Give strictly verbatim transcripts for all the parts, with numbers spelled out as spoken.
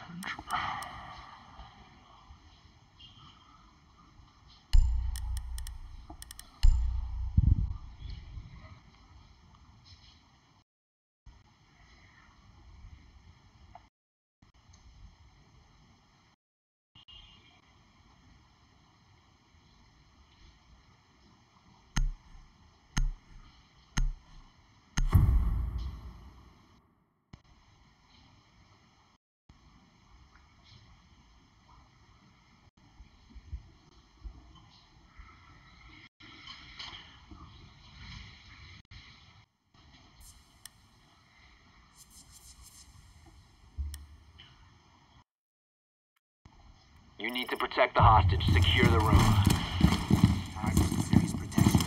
人质。 You need to protect the hostage. Secure the room. Serious protection.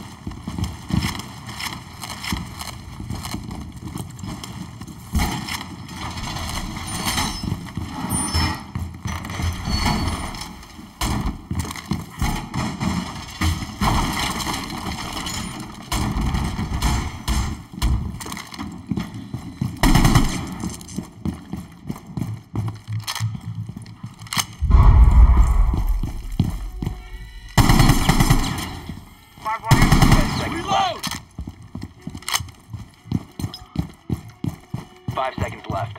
Five seconds left.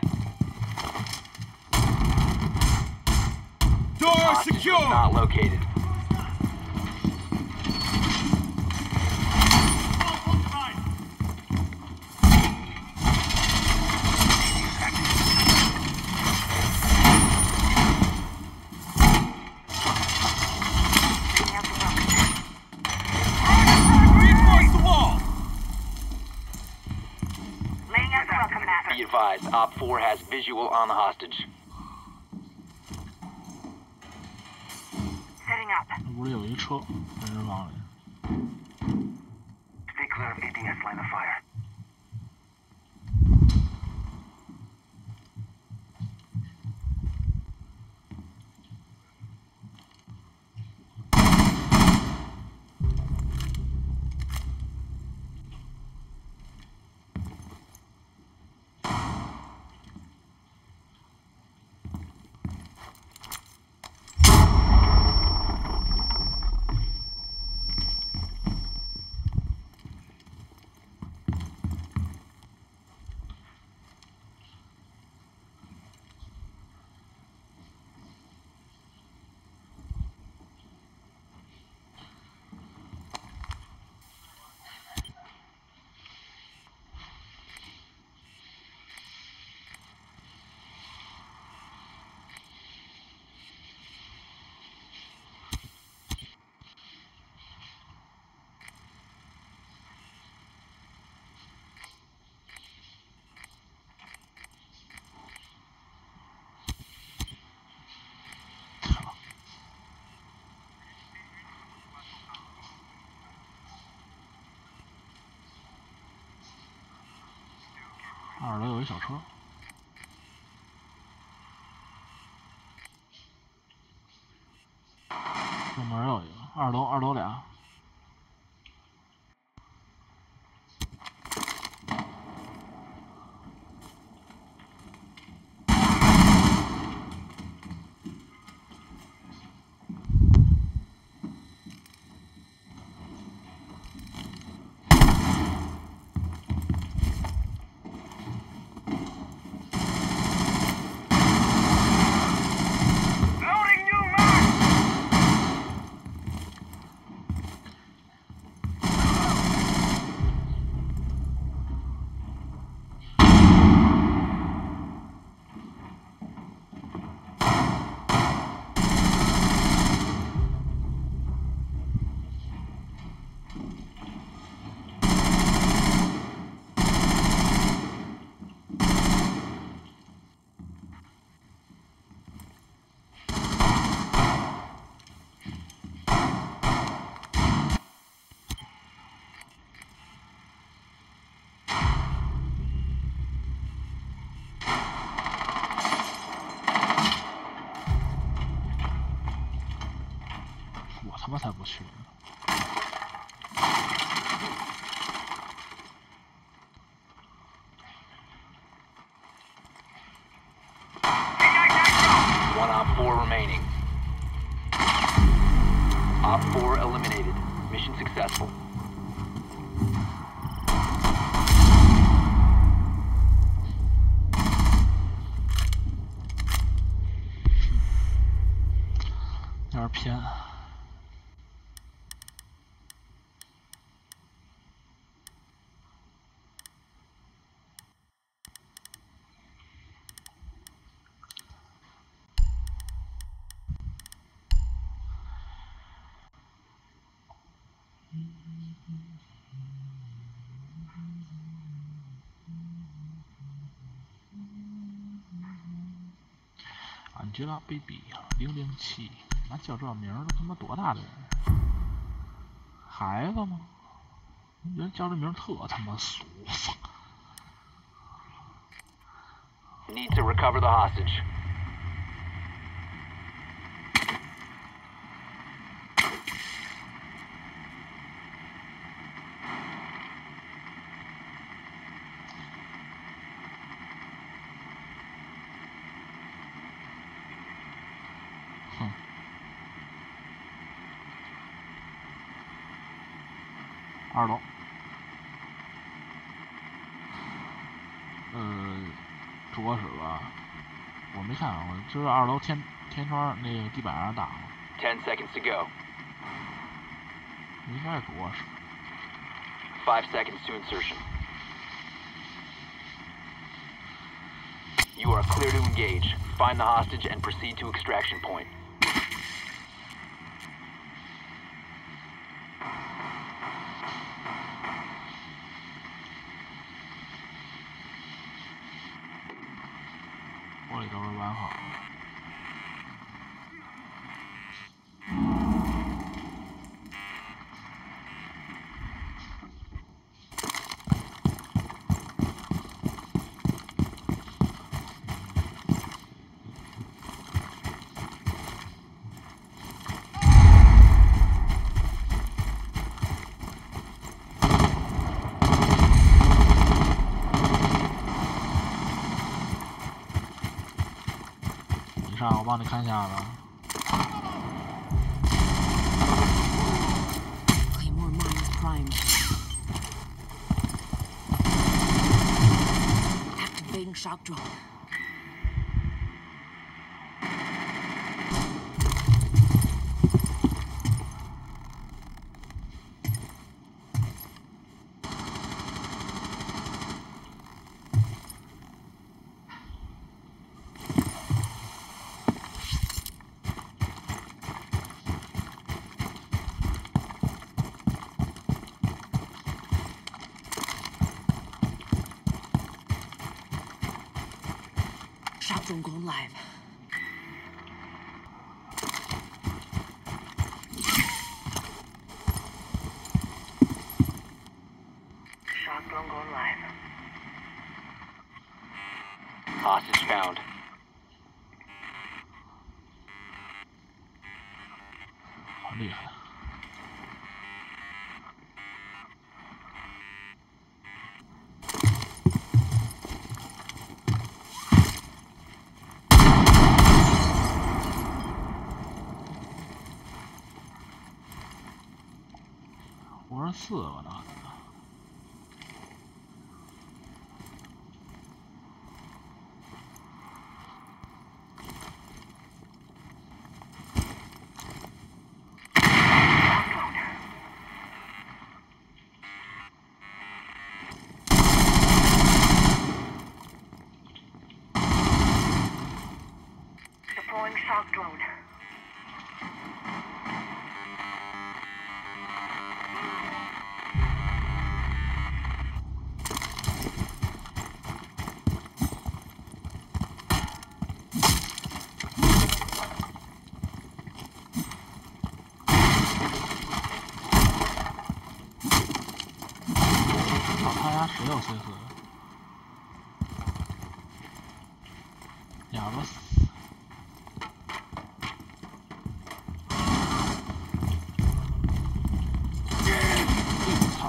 Door Hostage secure! not located. Reinforce the wall! Be advised, Op four has visual on the hostage. Setting up. 屋里有一车，人质房里。 Stay clear of A D S line of fire. 二楼有一小车，右门有一个，二楼二楼俩。我他妈才不去呢！ One op four remaining. Op four eliminated. Mission successful. 有点偏。Angelababy 零零七，那叫这名儿都他妈多大的人？孩子吗？我觉得叫这名儿特他妈俗。 Need to recover the hostage. Hmm. 二楼。呃，着实吧，我没看，我就是二楼天天窗那个地板上打。 Ten seconds to go. 应该着实。 Five seconds to insertion. You are clear to engage. Find the hostage and proceed to extraction point. 我帮你看一下子。 Claymore mine is primed. Activating shock drone. 中攻 live。 Shock drone going live. Hostage found. 好厉害。 五十四，我操！ Deploying shock drone. 十六 C 四，哑巴死！操！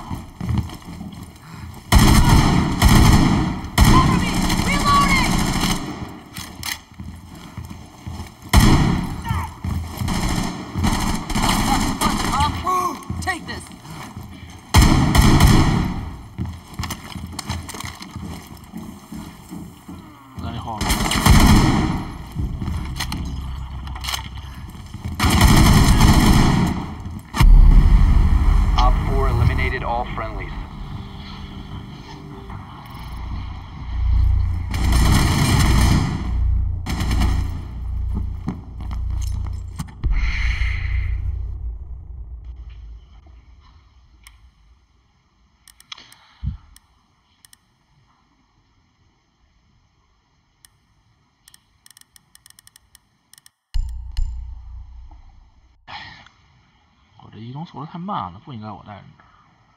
移动速度太慢了，不应该我带人这儿。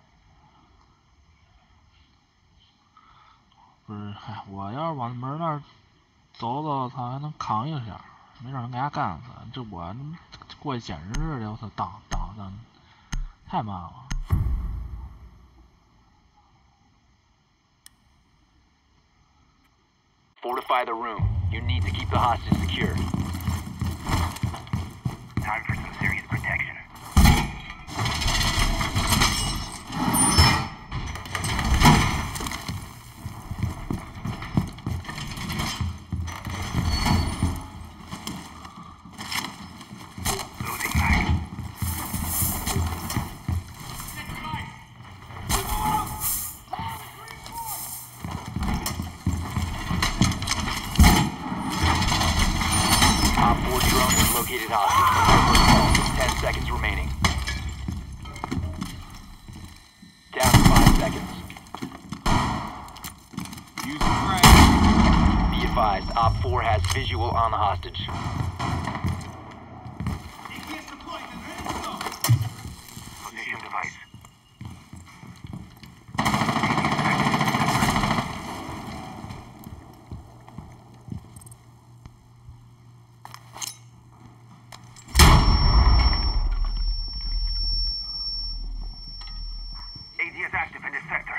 不是，嗨，我要是往门那儿走走，他还能扛一下，没准能给他干死。这我过去捡日的，我操，挡挡的太慢了。 Fortify the room. You need to keep the hostage secure. Time for some serious protection. Losing mag. Op four drone has located hostage. Ten seconds remaining. Down to five seconds. Use the frag. Be advised, Op four has visual on the hostage. He gets the point and then some. Position device. A D is active in this sector.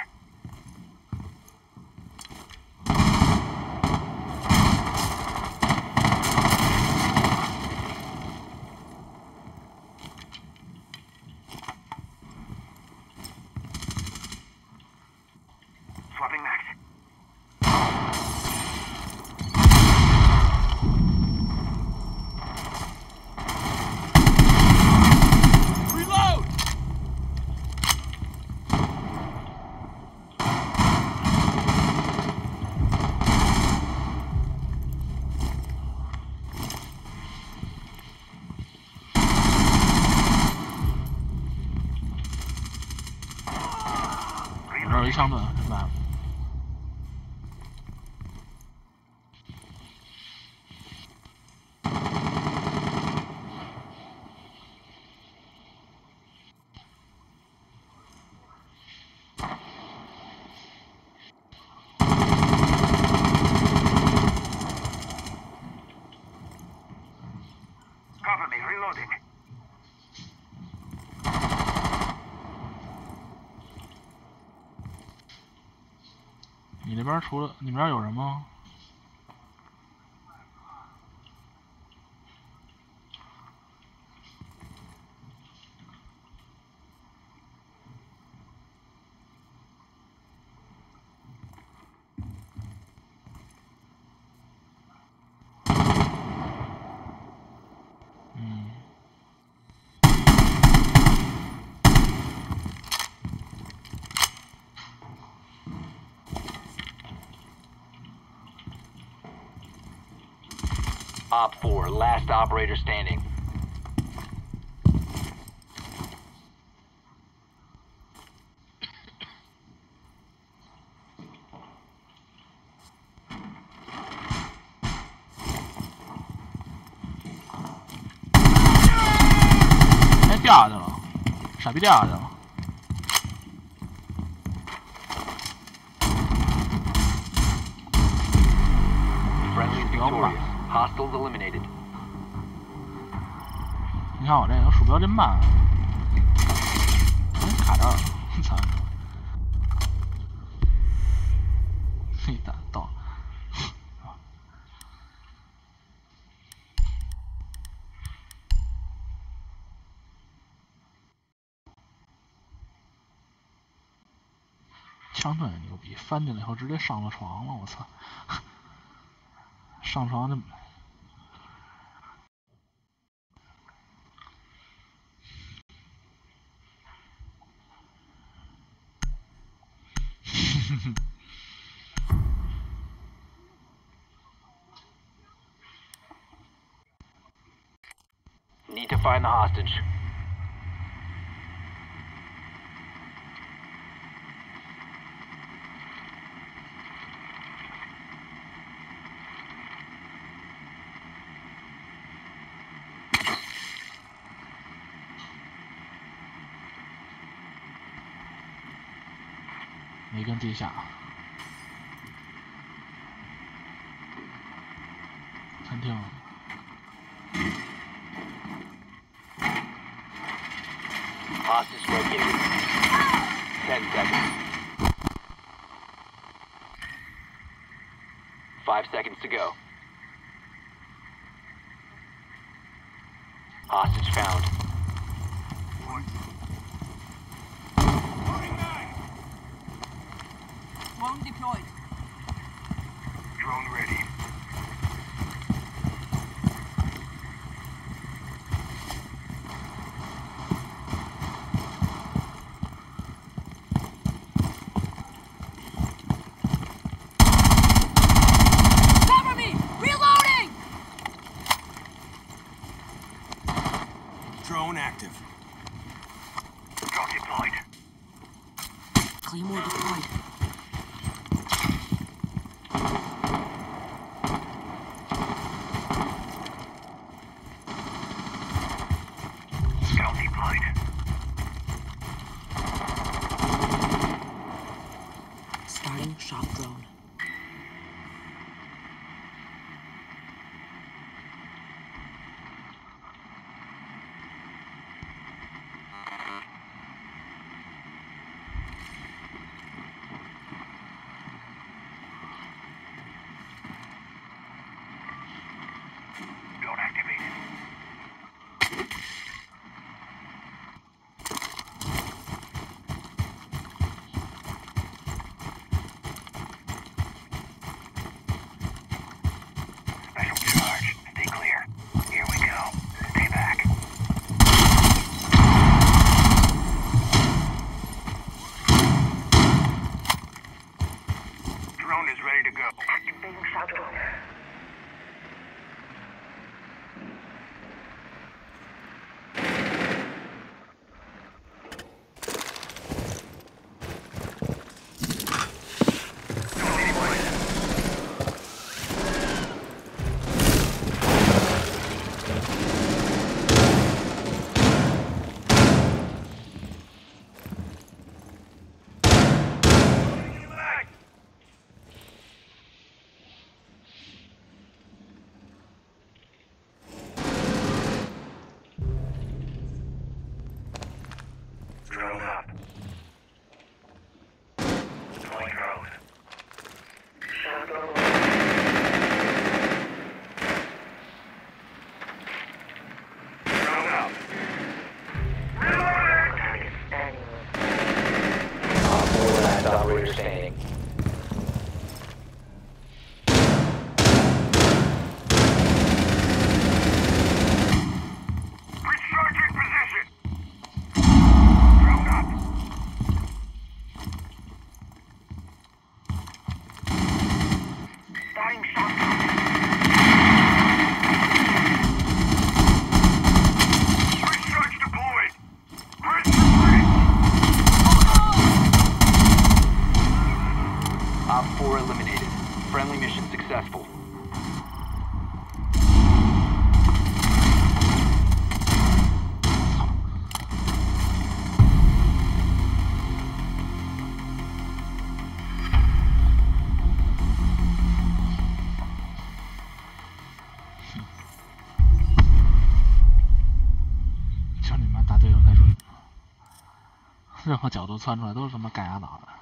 Swapping max. Reload! 我这儿有一枪盾，明白了。 Cover me, reloading. 你那边除了你那边有人吗？嗯。 Op four, last operator standing. 哎，掉下去了，傻逼掉下去了。 Friendly victorious. Hostiles eliminated. 你看我这个鼠标真慢，哎，卡这儿了，操！嘿，打到。枪盾也牛逼，翻进来以后直接上了床了，我操！上床就。 Need to find the hostage. 没跟地下。餐厅。 Hostage located. Ten seconds. Five seconds to go. Hostage found. Drone deployed. Drone ready. Cover me! Reloading! Drone active. Drone deployed. Claymore deployed. Scout deployed. Starting shock drone. Drone activated. Special charge. Stay clear. Here we go. Stay back. Drone is ready to go. Activating shock drone. Drone up. Deploying drone. Shock drone. Drone up. Reloading! Op four last operator standing. Recharging position! Drone up. Starting shock drone. Recharge deployed! Bridge to bridge! Op four eliminated. Friendly mission successful. 就你妈大队友太准，任何角度窜出来都是他妈干压脑的。